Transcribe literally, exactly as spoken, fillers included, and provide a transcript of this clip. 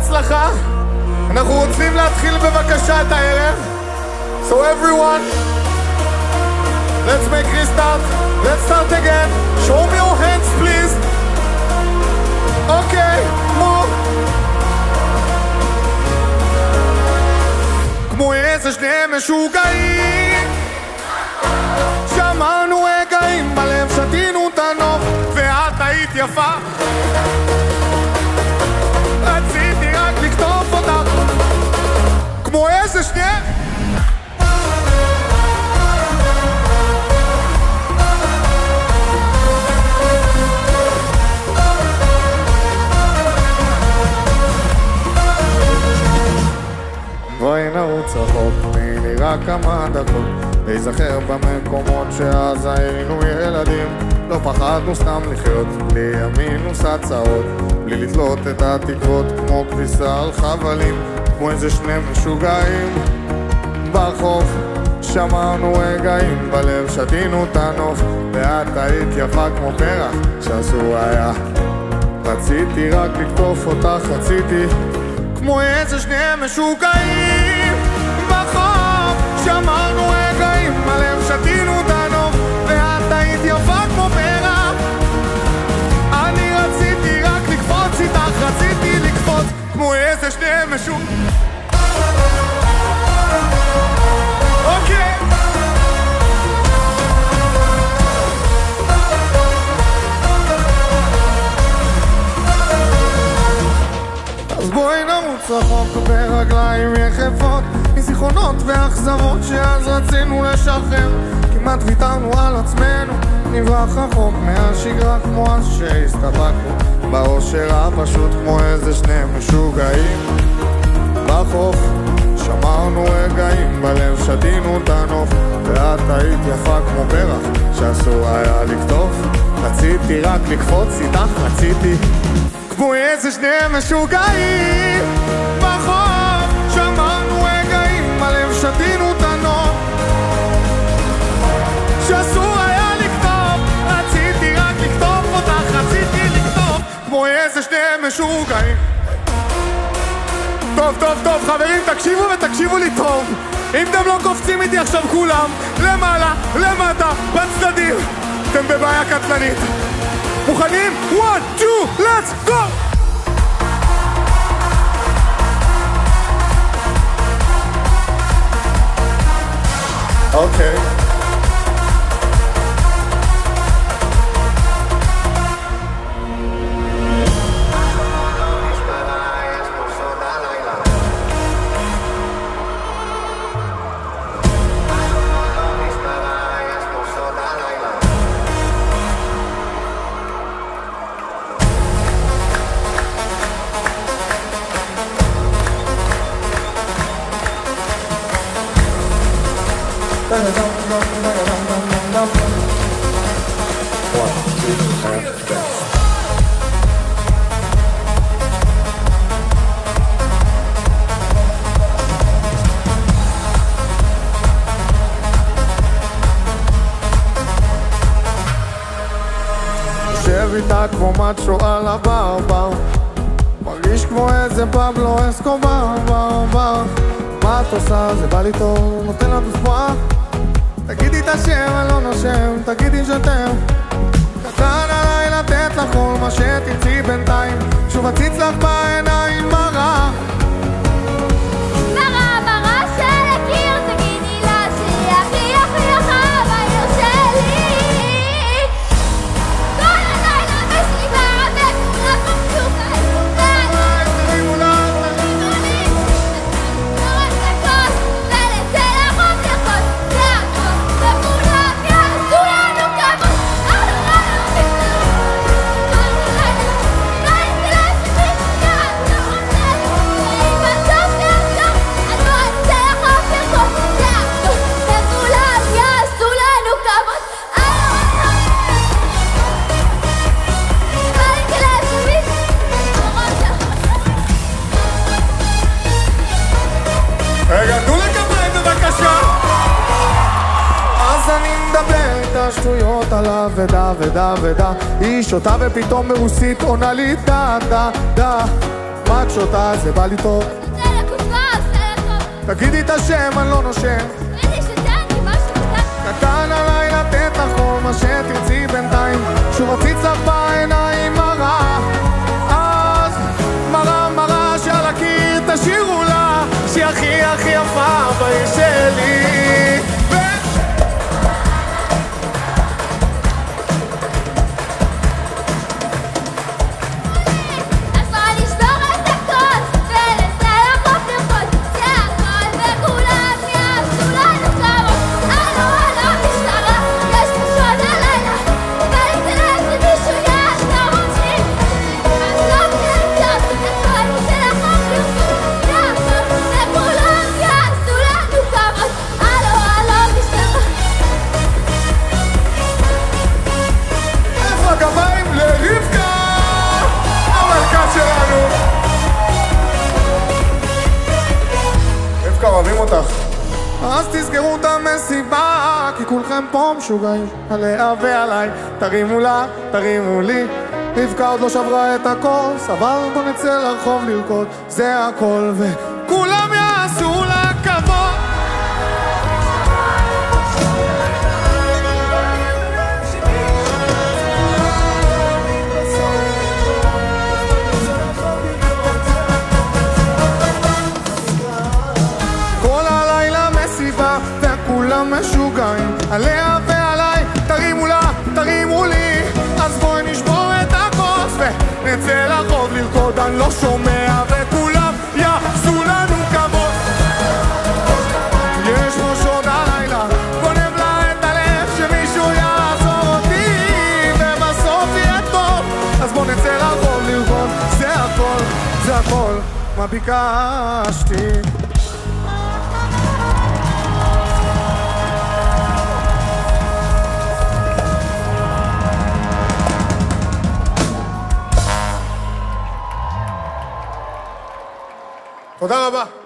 בהצלחה. אנחנו רוצים להתחיל בבקשה את הערב. So everyone, let's make restart. Let's start again. Show me your hands please. Okay, move. כמו איזה שני משוגעים, שמענו רגעים בלב, שתינו את הנוף, ואת היית יפה. רציתי רק לקטוף אותך כמו איזה שני בואי נרוץ רחוק, תני לי רק כמה דקות להיזכר במקומות שאז היינו ילדים. לא פחדנו סתם לחיות, בלי ימינוס הצעות, בלי לתלות את התקוות כמו כביסה על חבלים. כמו איזה שני משוגעים ברחוב, שמענו רגעים בלב, שתינו את הנוף, ואת היית יפה כמו פרח שאסור היה. רציתי רק לקטוף אותך, רציתי כמו איזה שני משוגעים ברחוב, שמענו רגעים בלב, שתינו את הנוף, ואת היית יפה כמו פרח. אני רציתי רק לקפוץ איתך, רציתי לקפוץ כמו איזה שני משוגעים. אוקיי, אז בואי נרוץ רחוק ברגליים יחפות, מזיכרונות ואכזבות שאז רצינו לשחרר. כמעט ויתרנו על עצמנו, נברח רחוק מהשגרה כמו אז שהסתבקנו באושר הפשוט. כמו איזה שני משוגעים בחוף, שמרנו רגעים בלב, שתינו את הנוף, ואת היית יפה כמו פרח שאסור היה לקטוף. רציתי רק לקפוץ איתך, רציתי כמו איזה שני משוגעים בחוף, שמרנו רגעים בלב, שתינו את הנוף, שאסור היה לקטוף. רציתי רק לקטוף אותך, רציתי לקטוף כמו איזה שני משוגעים. טוב, טוב, טוב, חברים, תקשיבו ותקשיבו לי טוב. אם אתם לא קופצים איתי עכשיו כולם, למעלה, למטה, בצדדים, אתם בבעיה קטלנית. מוכנים? one, two, let's go! אוקיי. כמו מצ'ו על הברבר, מרגיש כמו איזה פבלו אסקובר בר בר. מה את עושה? זה בא לי טוב, נותן לה בשבוע. תגידי את השם, אני לא נושם, תגידי שאתם קטן עליי לתת לך כל מה שתרצי בינתיים. שוב הציץ לך בעיניים מראה מראה מראה של הקיר. תגידי לה שהיא הכי הכי אחר בעיר שלי. שטויות עליו ודה ודה ודה, היא שותה ופתאום מרוסית עונה לי דה דה דה. פגש אותה, זה בא לי טוב. זה לקוקב, זה לטוב. תגידי את השם, אני לא נושם. תגידי שתן לי משהו קטן. קטן עליי לתת לך כל מה שתרצי בינתיים. שוב רציץ לך בעיניים מראה, אז מראה מראה שעל הקיר תשאירו לה, שהיא הכי הכי יפה בעיר שלי. אוהבים אותך. אז תסגרו את המסיבה, כי כולכם פה משוגעים עליה ועליי. תרימו לה, תרימו לי. רבקה עוד לא שברה את הכוס, אבל בוא נצא לרחוב לרקוד, זה הכל, וכולם יעשו לה כבוד. וכולם משוגעים עליה ועליי. תרימו לה, תרימו לי. אז בואי נשבור את הכוס ונצא לרחוב לרקוד, אני לא שומע, וכולם יעשו לנו כבוד. יש ראש עוד הלילה, גונב לה את הלב, שמישהו יעזור אותי ובסוף יהיה טוב. אז בוא נצא לרחוב לרקוד, זה הכל, זה הכל מה ביקשתי. תודה רבה.